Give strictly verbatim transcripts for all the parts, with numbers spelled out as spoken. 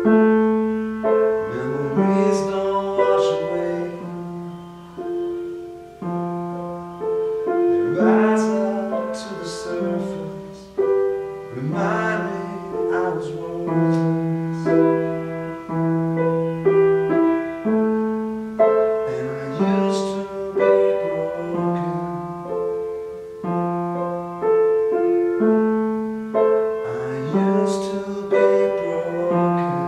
Memories don't wash away. They rise up to the surface, remind me I was worthless. And I used to be broken. I used to be broken.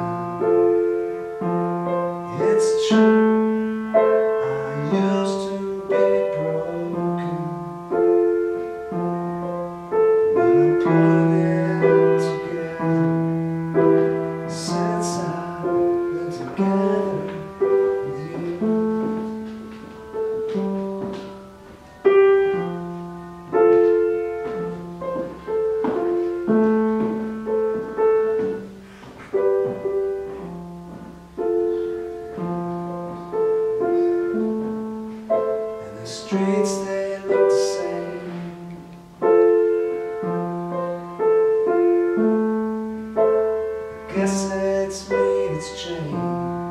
It's true, I used to be broken, but I'm putting it together since I've been together with you. The streets, they look the same. I guess it's me that's changed.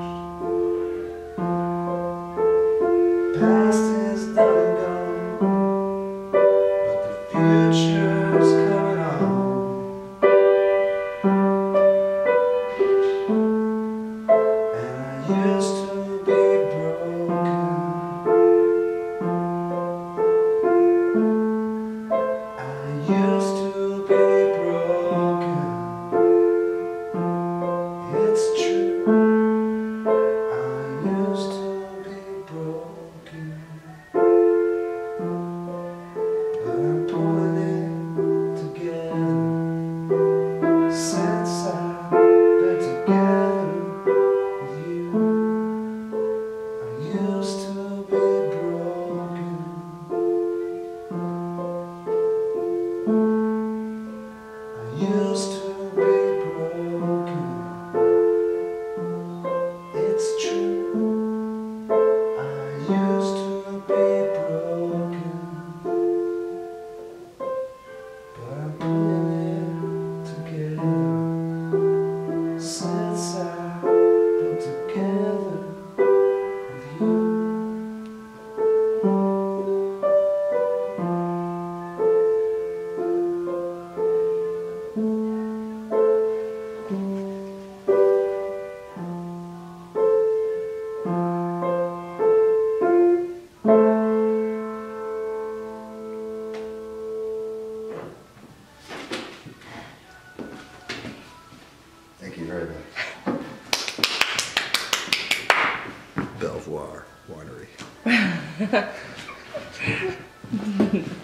Past is done and gone, but the future's coming on. And I used to be broken. I used to be broken. It's true, I used to be broken, but I'm pulling it together since I've been together with you. I used to be broken. I used to be broken. It's true, I used to be broken, but I'm putting it together since I've been together with you. Thank you very much. Belvoir Winery.